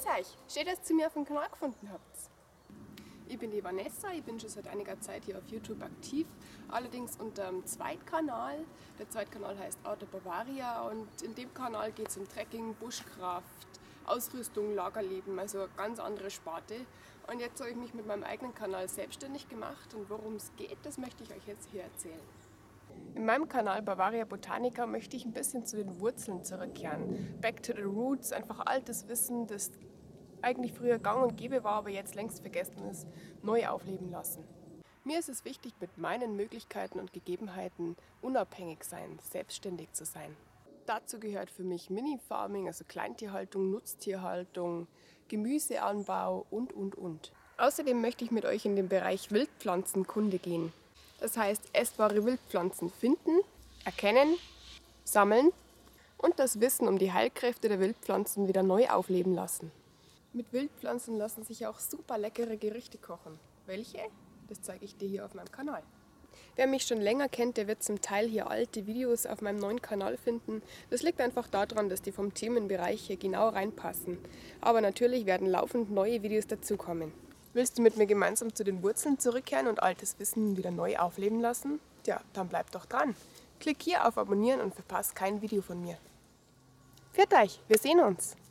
Grüß euch, schön, dass ihr mir auf dem Kanal gefunden habt. Ich bin die Vanessa, ich bin schon seit einiger Zeit hier auf YouTube aktiv, allerdings unter dem Zweitkanal. Der Zweitkanal heißt Auto Bavaria und in dem Kanal geht es um Trekking, Buschkraft, Ausrüstung, Lagerleben, also eine ganz andere Sparte. Und jetzt habe ich mich mit meinem eigenen Kanal selbstständig gemacht und worum es geht, das möchte ich euch jetzt hier erzählen. In meinem Kanal Bavaria Botanica möchte ich ein bisschen zu den Wurzeln zurückkehren. Back to the roots, einfach altes Wissen, das eigentlich früher gang und gäbe war, aber jetzt längst vergessen ist, neu aufleben lassen. Mir ist es wichtig, mit meinen Möglichkeiten und Gegebenheiten unabhängig sein, selbstständig zu sein. Dazu gehört für mich Mini-Farming, also Kleintierhaltung, Nutztierhaltung, Gemüseanbau und. Außerdem möchte ich mit euch in den Bereich Wildpflanzenkunde gehen. Das heißt, essbare Wildpflanzen finden, erkennen, sammeln und das Wissen um die Heilkräfte der Wildpflanzen wieder neu aufleben lassen. Mit Wildpflanzen lassen sich auch super leckere Gerichte kochen. Welche? Das zeige ich dir hier auf meinem Kanal. Wer mich schon länger kennt, der wird zum Teil hier alte Videos auf meinem neuen Kanal finden. Das liegt einfach daran, dass die vom Themenbereich hier genau reinpassen. Aber natürlich werden laufend neue Videos dazukommen. Willst du mit mir gemeinsam zu den Wurzeln zurückkehren und altes Wissen wieder neu aufleben lassen? Tja, dann bleib doch dran. Klick hier auf Abonnieren und verpasst kein Video von mir. Pfiat euch, wir sehen uns!